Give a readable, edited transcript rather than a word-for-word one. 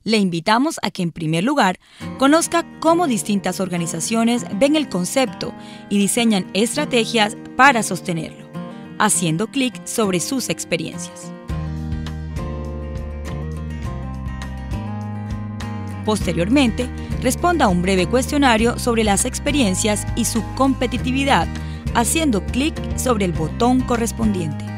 Le invitamos a que, en primer lugar, conozca cómo distintas organizaciones ven el concepto y diseñan estrategias para sostenerlo, haciendo clic sobre sus experiencias. Posteriormente, responda a un breve cuestionario sobre las experiencias y su competitividad, haciendo clic sobre el botón correspondiente.